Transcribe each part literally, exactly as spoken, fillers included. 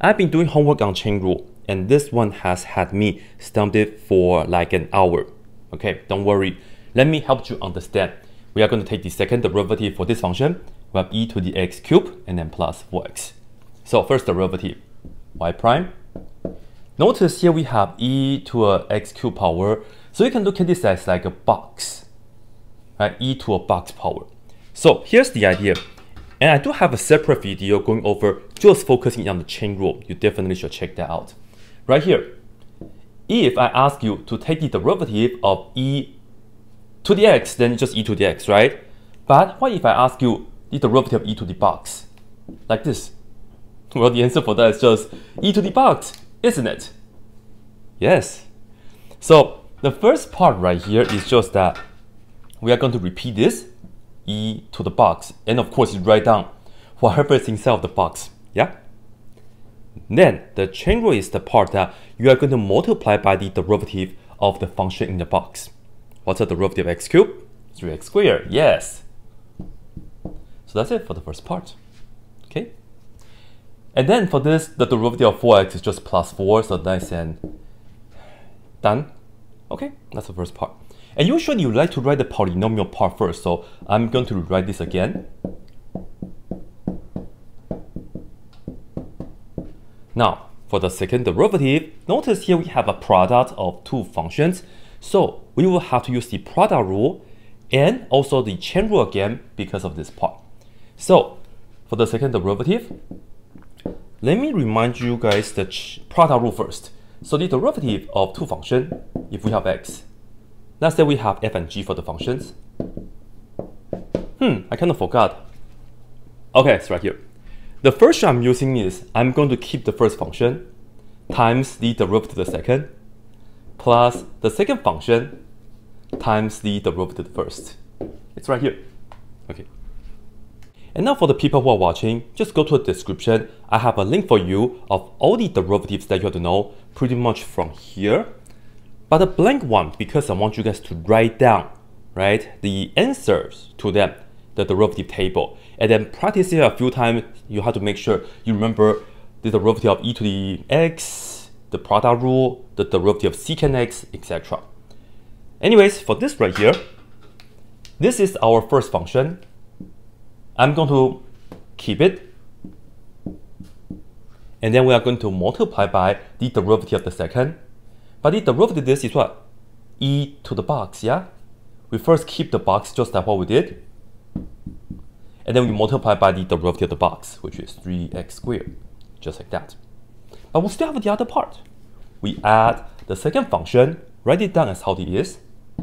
I've been doing homework on chain rule, and this one has had me stumped it for like an hour. Okay, don't worry. Let me help you understand. We are going to take the second derivative for this function. We have e to the x cubed and then plus four x. So first derivative, y prime. Notice here we have e to a x cubed power. So you can look at this as like a box, right? E to a box power. So here's the idea. And I do have a separate video going over just focusing on the chain rule. You definitely should check that out. Right here, if I ask you to take the derivative of e to the x, then just e to the x, right? But what if I ask you the derivative of e to the box? Like this. Well, the answer for that is just e to the box, isn't it? Yes. So the first part right here is just that we are going to repeat this, e to the box, and of course you write down whatever is inside of the box, yeah? Then the chain rule is the part that you are going to multiply by the derivative of the function in the box. What's the derivative of x cubed? three x squared, yes. So that's it for the first part, okay? And then for this, the derivative of four x is just plus four, so nice and done. Okay, that's the first part. And usually you like to write the polynomial part first, so I'm going to rewrite this again. Now, for the second derivative, notice here we have a product of two functions, so we will have to use the product rule and also the chain rule again because of this part. So, for the second derivative, let me remind you guys the product rule first. So the derivative of two functions, if we have x, let's say we have f and g for the functions. Hmm, I kind of forgot. Okay, it's right here. The first one I'm using is, I'm going to keep the first function times the derivative of the second, plus the second function times the derivative of the first. It's right here. Okay. And now for the people who are watching, just go to the description. I have a link for you of all the derivatives that you have to know pretty much from here. But a blank one, because I want you guys to write down, right, the answers to them, the derivative table. And then practice it a few times. You have to make sure you remember the derivative of e to the x, the product rule, the derivative of secant x, et cetera. Anyways, for this right here, this is our first function. I'm going to keep it. And then we are going to multiply by the derivative of the second. But the derivative of this is what? E to the box, yeah? We first keep the box just like what we did. And then we multiply by the derivative of the box, which is three x squared, just like that. But we still have the other part. We add the second function, write it down as how it is,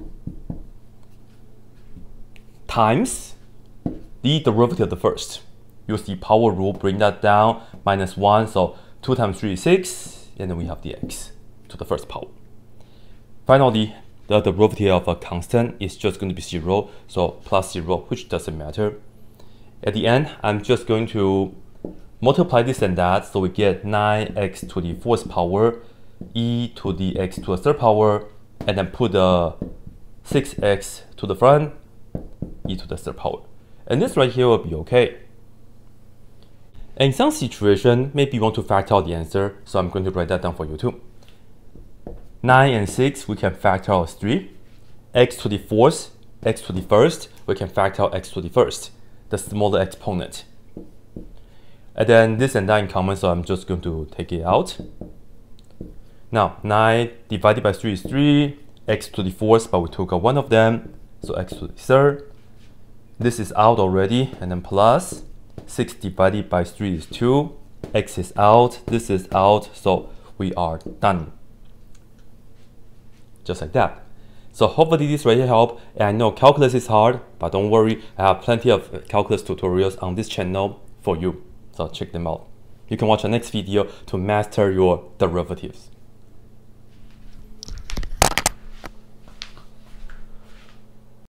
times the derivative of the first. Use the power rule, bring that down, minus one, so two times three is six, and then we have the x to the first power. Finally, the derivative of a constant is just going to be zero, so plus zero, which doesn't matter. At the end, I'm just going to multiply this and that, so we get nine x to the fourth power, e to the x to the third power, and then put the six x to the front, e to the third power. And this right here will be okay. In some situation, maybe you want to factor out the answer, so I'm going to write that down for you too. nine and six, we can factor out as three. X to the fourth, x to the first, we can factor out x to the first, the smaller exponent. And then this and that in common, so I'm just going to take it out. Now, nine divided by three is three, x to the fourth, but we took out one of them, so x to the third. This is out already, and then plus six divided by three is two, x is out, this is out, so we are done. Just like that. So hopefully this right here help. And I know calculus is hard, but don't worry, I have plenty of calculus tutorials on this channel for you, so check them out. You can watch the next video to master your derivatives.